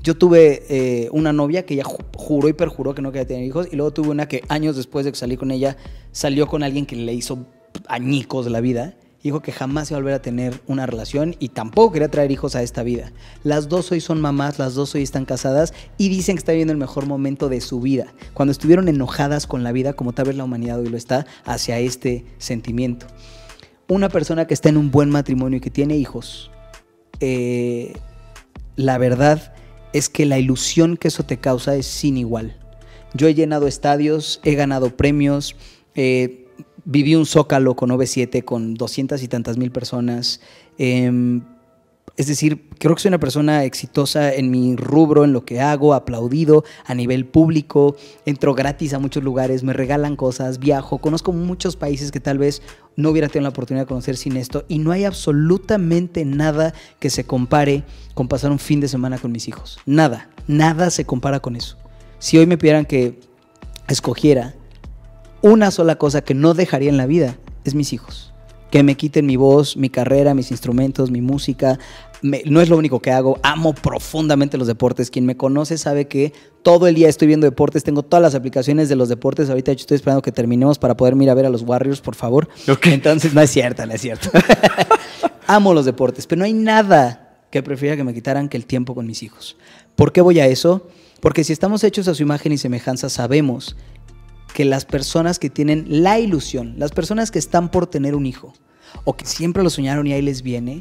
Yo tuve eh, una novia que ella ju- juró y perjuró que no quería tener hijos, y luego tuve una que años después de que salí con ella, salió con alguien que le hizo añicos de la vida, y dijo que jamás iba a volver a tener una relación y tampoco quería traer hijos a esta vida. Las dos hoy son mamás, las dos hoy están casadas y dicen que está viviendo el mejor momento de su vida. Cuando estuvieron enojadas con la vida, como tal vez la humanidad hoy lo está, hacia este sentimiento. Una persona que está en un buen matrimonio y que tiene hijos, eh, la verdad es que la ilusión que eso te causa es sin igual. Yo he llenado estadios, he ganado premios, eh, viví un Zócalo con O V siete con doscientas y tantas mil personas. Eh, es decir, creo que soy una persona exitosa en mi rubro, en lo que hago, aplaudido a nivel público, entro gratis a muchos lugares, me regalan cosas, viajo, conozco muchos países que tal vez no hubiera tenido la oportunidad de conocer sin esto, y no hay absolutamente nada que se compare con pasar un fin de semana con mis hijos. Nada, nada se compara con eso. Si hoy me pidieran que escogiera una sola cosa que no dejaría en la vida, es mis hijos. Que me quiten mi voz, mi carrera, mis instrumentos, mi música. Me, no es lo único que hago. Amo profundamente los deportes. Quien me conoce sabe que todo el día estoy viendo deportes. Tengo todas las aplicaciones de los deportes. Ahorita yo estoy esperando que terminemos para poder ir a ver a los Warriors, por favor. Okay. Entonces, no es cierto, no es cierto. Amo los deportes, pero no hay nada que prefiera que me quitaran que el tiempo con mis hijos. ¿Por qué voy a eso? Porque si estamos hechos a su imagen y semejanza, sabemos que las personas que tienen la ilusión, las personas que están por tener un hijo, o que siempre lo soñaron y ahí les viene,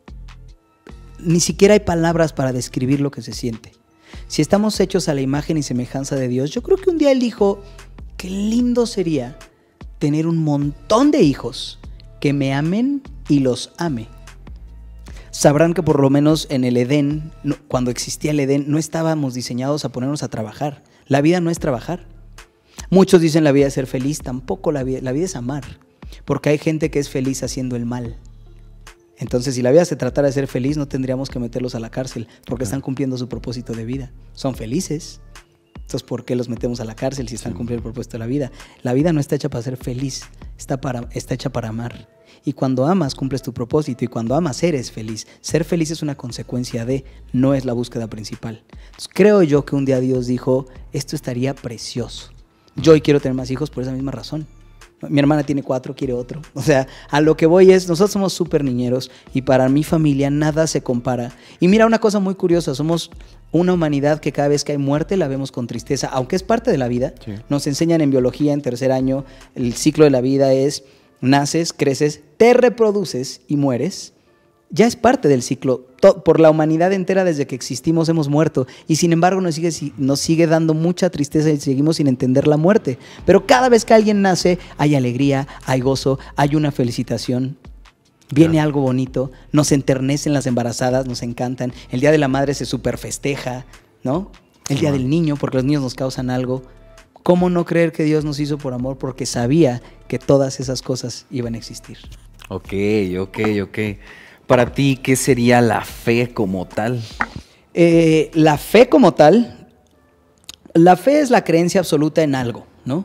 ni siquiera hay palabras para describir lo que se siente. Si estamos hechos a la imagen y semejanza de Dios, yo creo que un día Él dijo, qué lindo sería tener un montón de hijos que me amen y los ame. Sabrán que por lo menos en el Edén, cuando existía el Edén, no estábamos diseñados a ponernos a trabajar. La vida no es trabajar. Muchos dicen la vida es ser feliz, tampoco la vida, la vida es amar, porque hay gente que es feliz haciendo el mal. Entonces, si la vida se tratara de ser feliz, no tendríamos que meterlos a la cárcel, porque están cumpliendo su propósito de vida. Son felices. Entonces, ¿por qué los metemos a la cárcel si están cumpliendo el propósito de la vida? La vida no está hecha para ser feliz, está, para, está hecha para amar. Y cuando amas, cumples tu propósito, y cuando amas, eres feliz. Ser feliz es una consecuencia de, no es la búsqueda principal. Entonces, creo yo que un día Dios dijo, esto estaría precioso. Yo hoy quiero tener más hijos por esa misma razón. Mi hermana tiene cuatro, quiere otro. O sea, a lo que voy es, nosotros somos súper niñeros y para mi familia nada se compara. Y mira una cosa muy curiosa, somos una humanidad que cada vez que hay muerte la vemos con tristeza, aunque es parte de la vida. Sí. Nos enseñan en biología en tercer año, el ciclo de la vida es, naces, creces, te reproduces y mueres. Ya es parte del ciclo. Por la humanidad entera desde que existimos hemos muerto y sin embargo nos sigue, nos sigue dando mucha tristeza y seguimos sin entender la muerte. Pero cada vez que alguien nace hay alegría, hay gozo, hay una felicitación. Viene claro. algo bonito, nos enternecen las embarazadas, nos encantan. El Día de la Madre se super festeja, ¿no? El Día del Niño, porque los niños nos causan algo. ¿Cómo no creer que Dios nos hizo por amor? Porque sabía que todas esas cosas iban a existir. Ok, ok, ok. Para ti, ¿qué sería la fe como tal? Eh, la fe como tal, la fe es la creencia absoluta en algo, ¿no?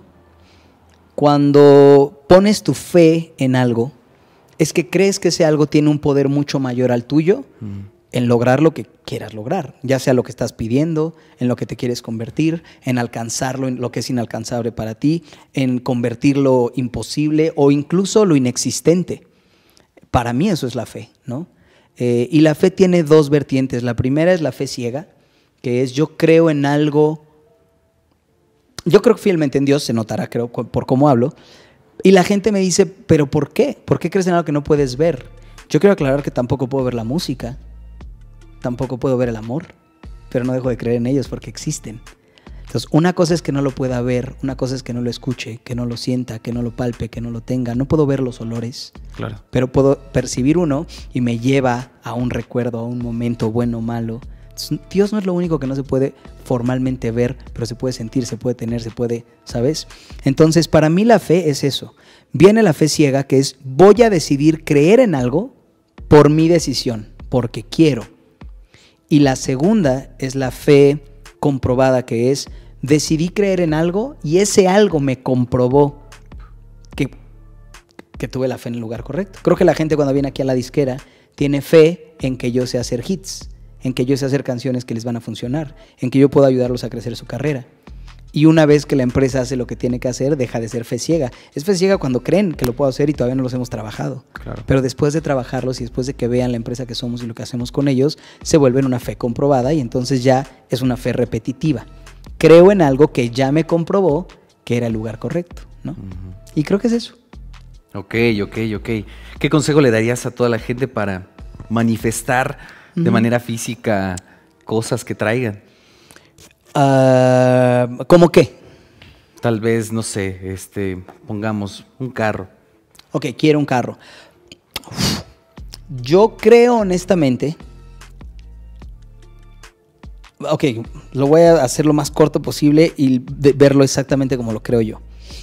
Cuando pones tu fe en algo, es que crees que ese algo tiene un poder mucho mayor al tuyo mm. en lograr lo que quieras lograr, ya sea lo que estás pidiendo, en lo que te quieres convertir, en alcanzarlo, en lo que es inalcanzable para ti, en convertir lo imposible o incluso lo inexistente. Para mí eso es la fe, ¿no? Eh, y la fe tiene dos vertientes. La primera es la fe ciega, que es yo creo en algo, yo creo fielmente en Dios, se notará creo por cómo hablo, y la gente me dice, ¿pero por qué? ¿Por qué crees en algo que no puedes ver? Yo quiero aclarar que tampoco puedo ver la música, tampoco puedo ver el amor, pero no dejo de creer en ellos porque existen. Entonces, una cosa es que no lo pueda ver, una cosa es que no lo escuche, que no lo sienta, que no lo palpe, que no lo tenga. No puedo ver los olores, claro. pero puedo percibir uno y me lleva a un recuerdo, a un momento bueno o malo. Entonces, Dios no es lo único que no se puede formalmente ver, pero se puede sentir, se puede tener, se puede, ¿sabes? Entonces, para mí la fe es eso. Viene la fe ciega, que es voy a decidir creer en algo por mi decisión, porque quiero. Y la segunda es la fe comprobada, que es decidí creer en algo y ese algo me comprobó que, que tuve la fe en el lugar correcto. Creo que la gente cuando viene aquí a la disquera tiene fe en que yo sé hacer hits, en que yo sé hacer canciones que les van a funcionar, en que yo puedo ayudarlos a crecer su carrera. Y una vez que la empresa hace lo que tiene que hacer, deja de ser fe ciega. Es fe ciega cuando creen que lo puedo hacer y todavía no los hemos trabajado. Claro. Pero después de trabajarlos y después de que vean la empresa que somos y lo que hacemos con ellos, se vuelven una fe comprobada y entonces ya es una fe repetitiva. Creo en algo que ya me comprobó que era el lugar correcto, ¿no? Uh-huh. Y creo que es eso. Ok, ok, ok. ¿Qué consejo le darías a toda la gente para manifestar uh-huh. de manera física cosas que traigan? Uh, ¿Cómo qué? Tal vez, no sé, este, pongamos un carro. Ok, quiero un carro. Uf. Yo creo honestamente... Ok, lo voy a hacer lo más corto posible y de verlo exactamente como lo creo yo.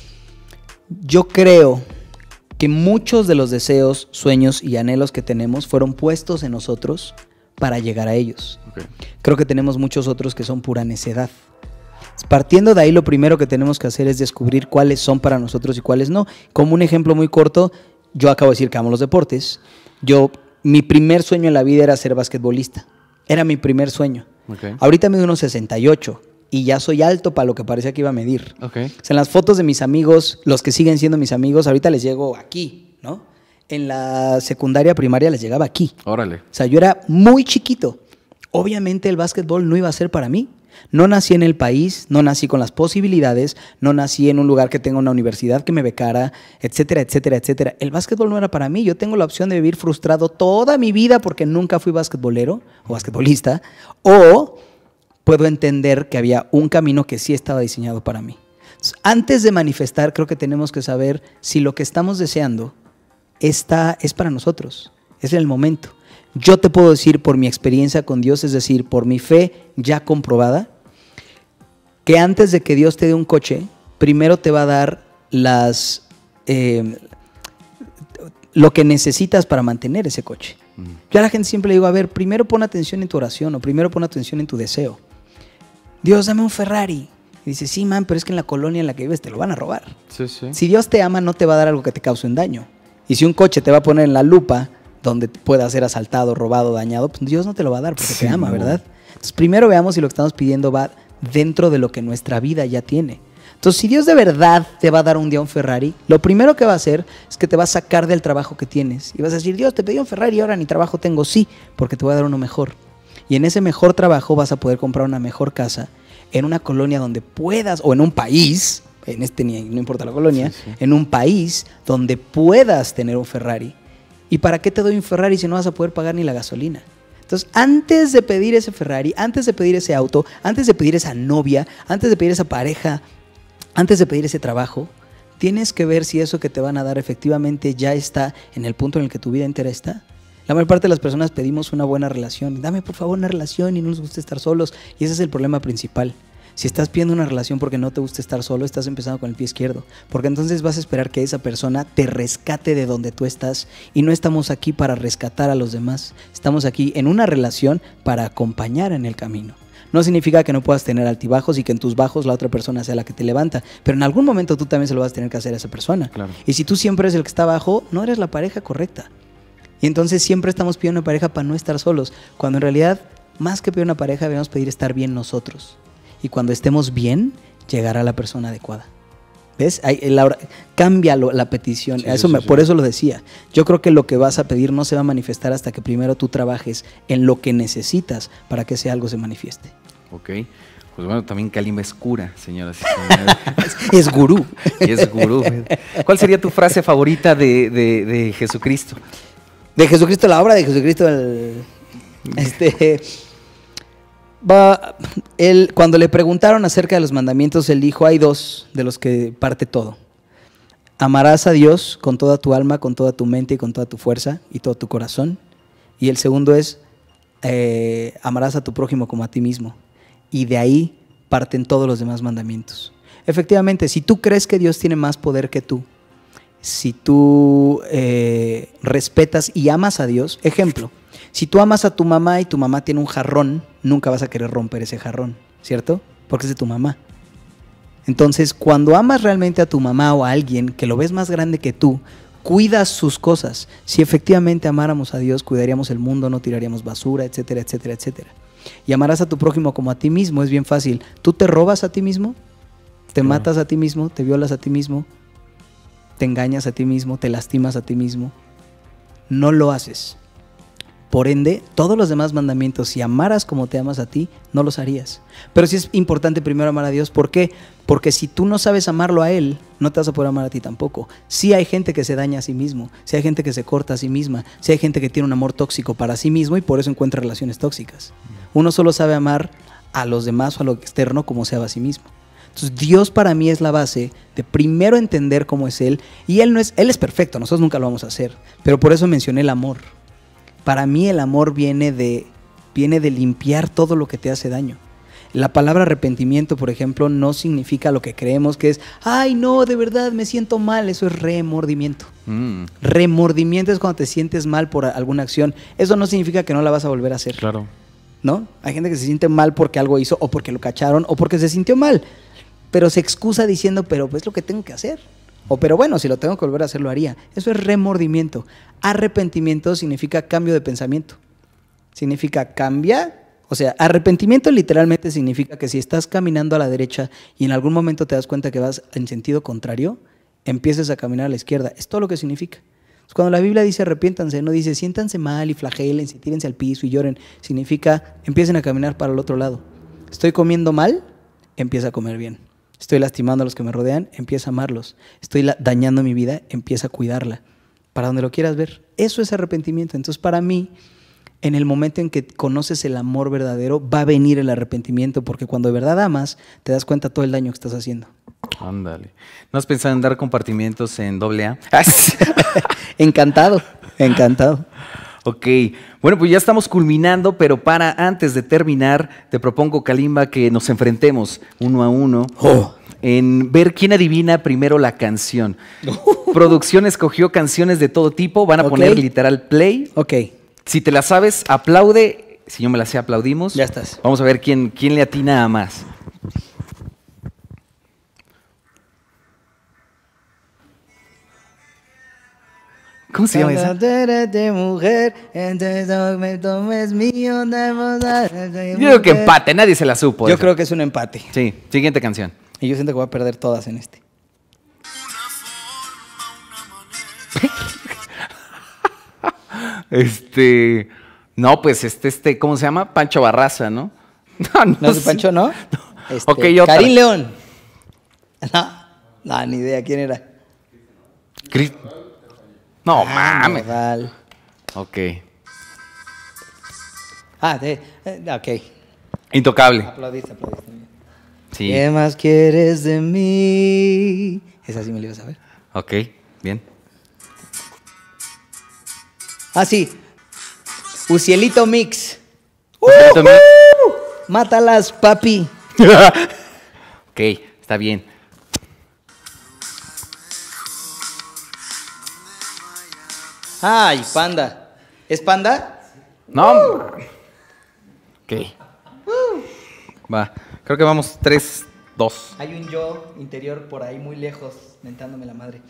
Yo creo que muchos de los deseos, sueños y anhelos que tenemos fueron puestos en nosotros para llegar a ellos. Okay. Creo que tenemos muchos otros que son pura necedad. Partiendo de ahí, lo primero que tenemos que hacer es descubrir cuáles son para nosotros y cuáles no. Como un ejemplo muy corto, yo acabo de decir que amo los deportes. Yo, mi primer sueño en la vida era ser basquetbolista. Era mi primer sueño. Okay. Ahorita mido unos sesenta y ocho y ya soy alto para lo que parecía que iba a medir. Okay. O sea, en las fotos de mis amigos, los que siguen siendo mis amigos, ahorita les llego aquí, ¿no? En la secundaria, primaria les llegaba aquí. Órale. O sea, yo era muy chiquito. Obviamente el básquetbol no iba a ser para mí. No nací en el país, no nací con las posibilidades, no nací en un lugar que tenga una universidad que me becara, etcétera, etcétera, etcétera. El básquetbol no era para mí. Yo tengo la opción de vivir frustrado toda mi vida porque nunca fui basquetbolero o basquetbolista, o puedo entender que había un camino que sí estaba diseñado para mí. Entonces, antes de manifestar, creo que tenemos que saber si lo que estamos deseando está, es para nosotros, es el momento. Yo te puedo decir por mi experiencia con Dios, es decir, por mi fe ya comprobada, que antes de que Dios te dé un coche, primero te va a dar las, eh, lo que necesitas para mantener ese coche. Mm. Yo a la gente siempre le digo, a ver, primero pon atención en tu oración o primero pon atención en tu deseo. Dios, dame un Ferrari. Y dice, sí, man, pero es que en la colonia en la que vives te lo van a robar. Sí, sí. Si Dios te ama, no te va a dar algo que te cause un daño. Y si un coche te va a poner en la lupa donde pueda ser asaltado, robado, dañado, pues Dios no te lo va a dar porque sí, te ama, no. ¿verdad? Entonces primero veamos si lo que estamos pidiendo va dentro de lo que nuestra vida ya tiene. Entonces si Dios de verdad te va a dar un día un Ferrari, lo primero que va a hacer es que te va a sacar del trabajo que tienes. Y vas a decir, Dios, te pedí un Ferrari y ahora ni trabajo tengo. Sí, porque te voy a dar uno mejor. Y en ese mejor trabajo vas a poder comprar una mejor casa en una colonia donde puedas, o en un país, en este ni, no importa la colonia, sí, sí. en un país donde puedas tener un Ferrari. ¿Y para qué te doy un Ferrari si no vas a poder pagar ni la gasolina? Entonces, antes de pedir ese Ferrari, antes de pedir ese auto, antes de pedir esa novia, antes de pedir esa pareja, antes de pedir ese trabajo, tienes que ver si eso que te van a dar efectivamente ya está en el punto en el que tu vida entera está. La mayor parte de las personas pedimos una buena relación. Dame por favor una relación y no nos gusta estar solos. Y ese es el problema principal. Si estás pidiendo una relación porque no te gusta estar solo, estás empezando con el pie izquierdo. Porque entonces vas a esperar que esa persona te rescate de donde tú estás. Y no estamos aquí para rescatar a los demás. Estamos aquí en una relación para acompañar en el camino. No significa que no puedas tener altibajos y que en tus bajos la otra persona sea la que te levanta. Pero en algún momento tú también se lo vas a tener que hacer a esa persona. Claro. Y si tú siempre eres el que está abajo, no eres la pareja correcta. Y entonces siempre estamos pidiendo una pareja para no estar solos. Cuando en realidad, más que pedir una pareja, debemos pedir estar bien nosotros. Y cuando estemos bien, llegará la persona adecuada. ¿Ves? Ahí, la, cambia lo, la petición. Sí, eso sí, me, sí. Por eso lo decía. Yo creo que lo que vas a pedir no se va a manifestar hasta que primero tú trabajes en lo que necesitas para que ese algo se manifieste. Ok. Pues bueno, también Kalimba es cura, señoras y señores. Es gurú. Es gurú. ¿Cuál sería tu frase favorita de, de, de Jesucristo? De Jesucristo, la obra de Jesucristo, el, este... Va, él, cuando le preguntaron acerca de los mandamientos, él dijo, hay dos de los que parte todo. Amarás a Dios con toda tu alma, con toda tu mente y con toda tu fuerza y todo tu corazón. Y el segundo es, eh, amarás a tu prójimo como a ti mismo. Y de ahí parten todos los demás mandamientos. Efectivamente, si tú crees que Dios tiene más poder que tú, si tú eh, respetas y amas a Dios, ejemplo, si tú amas a tu mamá y tu mamá tiene un jarrón, nunca vas a querer romper ese jarrón, ¿cierto? Porque es de tu mamá. Entonces, cuando amas realmente a tu mamá o a alguien que lo ves más grande que tú, cuidas sus cosas. Si efectivamente amáramos a Dios, cuidaríamos el mundo, no tiraríamos basura, etcétera, etcétera, etcétera. Y amarás a tu prójimo como a ti mismo, es bien fácil. ¿Tú te robas a ti mismo? ¿Te Claro. matas a ti mismo? ¿Te violas a ti mismo? ¿Te engañas a ti mismo? ¿Te lastimas a ti mismo? No lo haces. Por ende, todos los demás mandamientos, si amaras como te amas a ti, no los harías. Pero sí es importante primero amar a Dios. ¿Por qué? Porque si tú no sabes amarlo a Él, no te vas a poder amar a ti tampoco. Sí hay gente que se daña a sí mismo, sí hay gente que se corta a sí misma, sí hay gente que tiene un amor tóxico para sí mismo y por eso encuentra relaciones tóxicas. Uno solo sabe amar a los demás o a lo externo como se ama a sí mismo. Entonces Dios para mí es la base de primero entender cómo es Él. Y Él no es, Él es perfecto, nosotros nunca lo vamos a hacer. Pero por eso mencioné el amor. Para mí el amor viene de, viene de limpiar todo lo que te hace daño. La palabra arrepentimiento, por ejemplo, no significa lo que creemos que es, ay no, de verdad me siento mal. Eso es remordimiento. Mm, Remordimiento es cuando te sientes mal por a- alguna acción. Eso no significa que no la vas a volver a hacer. claro. ¿No? Hay gente que se siente mal porque algo hizo o porque lo cacharon o porque se sintió mal, pero se excusa diciendo, pero pues es lo que tengo que hacer. O pero bueno, si lo tengo que volver a hacer, lo haría. Eso es remordimiento. Arrepentimiento significa cambio de pensamiento. Significa cambia, o sea, arrepentimiento literalmente significa que si estás caminando a la derecha y en algún momento te das cuenta que vas en sentido contrario, empieces a caminar a la izquierda. Es todo lo que significa. Cuando la Biblia dice arrepiéntanse, no dice siéntanse mal y flagélense, tírense al piso y lloren. Significa empiecen a caminar para el otro lado. Estoy comiendo mal, empieza a comer bien. Estoy lastimando a los que me rodean, empieza a amarlos. Estoy la- dañando mi vida, empieza a cuidarla. Para donde lo quieras ver. Eso es arrepentimiento. Entonces para mí, en el momento en que conoces el amor verdadero, va a venir el arrepentimiento, porque cuando de verdad amas, te das cuenta todo el daño que estás haciendo. Ándale. ¿No has pensado en dar compartimientos en doble A? Encantado, encantado. Ok, bueno, pues ya estamos culminando, pero para antes de terminar, te propongo, Kalimba, que nos enfrentemos uno a uno Oh. en ver quién adivina primero la canción. Producción escogió canciones de todo tipo, van a Ok. poner literal play. Ok, Si te la sabes, aplaude. Si yo me la sé, aplaudimos. ya estás. Vamos a ver quién, quién le atina a más. ¿Cómo se llama esa? Cuando tú eres de mujer, entonces no me tomes mío, damos a- de Yo creo que mujer. empate, nadie se la supo. Yo esa. creo que es un empate. Sí, siguiente canción. Y yo siento que voy a perder todas en este. Este. No, pues este, este, ¿cómo se llama? Pancho Barraza, ¿no? No, no ¿No es sé. Pancho, no? Este, Ok, otra. Karim León. No, no, ni idea quién era. Cris- No, Ah, mames. Nodal. Ok. Ah, de, eh, ok. Intocable. Aplaudiste, aplaudiste. Sí. ¿Qué más quieres de mí? Esa sí me la ibas a ver. Ok, bien. Ah, sí. Ucielito Mix. Ucielito Mix. Mátalas, papi. Ok, está bien. Ay, Panda. ¿Es Panda? No. Ok. Va. Creo que vamos tres, dos. Hay un yo interior por ahí muy lejos, mentándome la madre.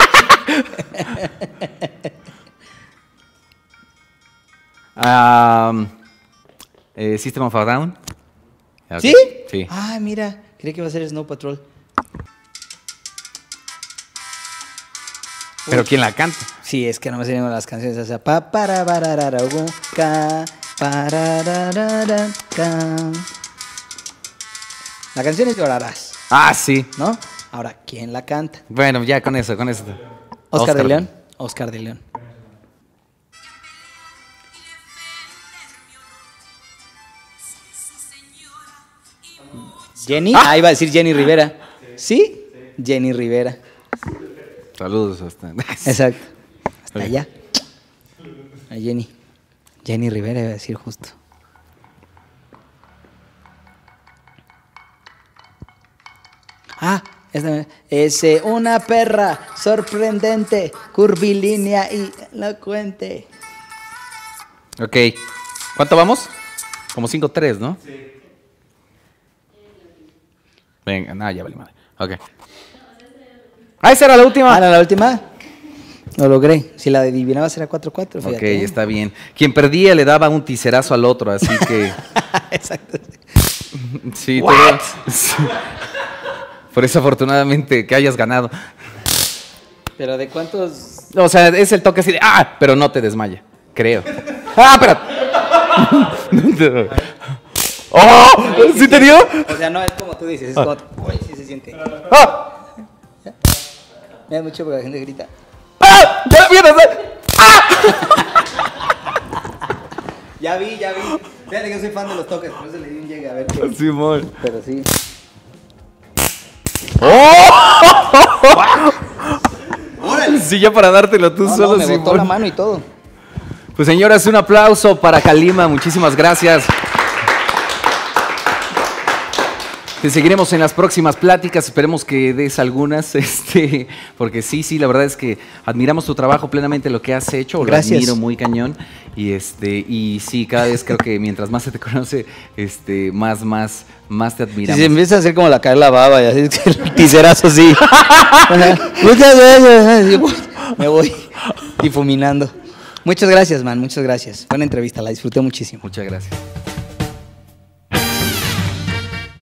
Um, eh, System of a Down. Ok, ¿Sí? Sí. Ah, mira. Creí que iba a ser Snow Patrol. Pero ¿quién la canta? Sí, es que no me sé las canciones. O sea, pa para bararara, gu, ca, parararara, ca. La canción es Llorarás, Ah, sí. ¿no? Ahora, ¿quién la canta? Bueno, ya con eso, con eso. Oscar, de León. Oscar de León. Jenny. Ah, iba a decir Jenny Rivera. ¿Sí? Jenny Rivera. Saludos hasta. Exacto. Hasta Ok. allá. A Jenny. Jenny Rivera iba a decir justo. Ah, esta es eh, una perra sorprendente, curvilínea y elocuente. Ok. ¿Cuánto vamos? Como cinco tres, ¿no? Sí. Venga, nada, ya vale madre. Ok. Ah, esa era la última. Ah, ¿no, la última? Lo logré. Si la adivinabas era cuatro cuatro, Ok, fíjate. está bien. Quien perdía le daba un tiserazo al otro, así que... Exacto. Sí, What? todo- sí. Por eso afortunadamente que hayas ganado. Pero ¿de cuántos? O sea, es el toque así de ¡ah! Pero no te desmaya, creo. ¡Ah, pero! ¡Oh! ¿Sí te dio? O sea, no es como tú dices, es como... Uy, sí se siente. ¡Ah! Me da mucho porque la gente grita. ¡Ah! ¡Ya vienes! ¡Ah! Ya vi, ya vi. Fíjate que yo soy fan de los toques, por eso le di un llegue a ver qué. Simón. Pero sí. ¡Órale! Sí, ya para dártelo tú No, solo, no, me Simón. botó la mano y todo. Pues señoras, un aplauso para Kalima, muchísimas gracias. Te seguiremos en las próximas pláticas, esperemos que des algunas, este, porque sí, sí, la verdad es que admiramos tu trabajo plenamente, lo que has hecho, Gracias. lo admiro muy cañón, y este, y sí, cada vez creo que mientras más se te conoce, este, más, más, más te Si admiramos. se empieza a hacer como la caer la baba y así, el tiserazo así. O sea, muchas gracias. Y voy- Me voy difuminando. Muchas gracias, man, muchas gracias. Buena entrevista, la disfruté muchísimo. Muchas gracias.